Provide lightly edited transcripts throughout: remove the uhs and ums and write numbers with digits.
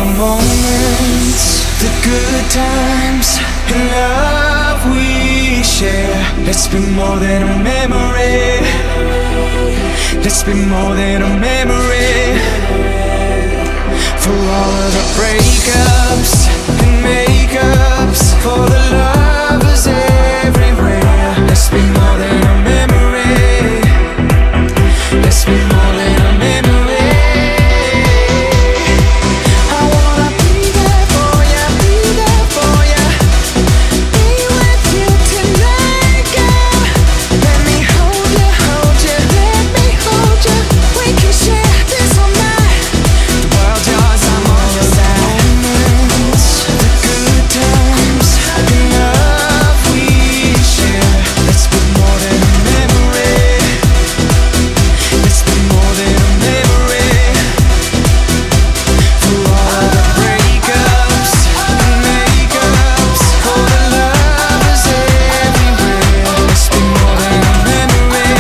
moments, the good times and love we share. Let's be more than a memory. Let's be more than a memory. For all of the breakups and makeups, for the lovers everywhere. Let's be more than a memory. Let's be more than a memory. I wanna be there for ya, be there for ya. Be with you tonight, girl. Let me hold you, let me hold you. We can share this all night. The world's yours, I'm on your side. Moments, the good times, the love we share. Let's be more than a memory. Let's be more than a memory. For all the breakups and makeups, for the lovers everywhere. Let's be more than a memory.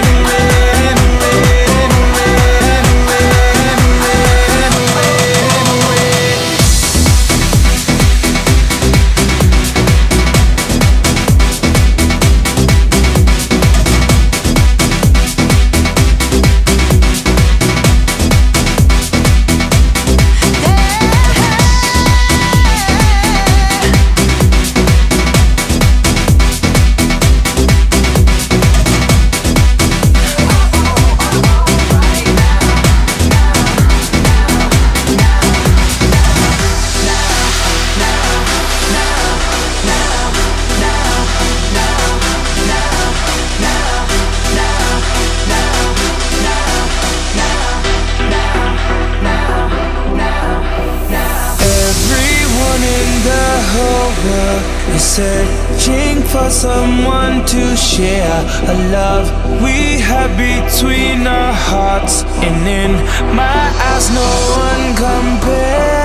Everyone in the whole world is searching for someone to share a love we have between our hearts, and in my eyes no one compares.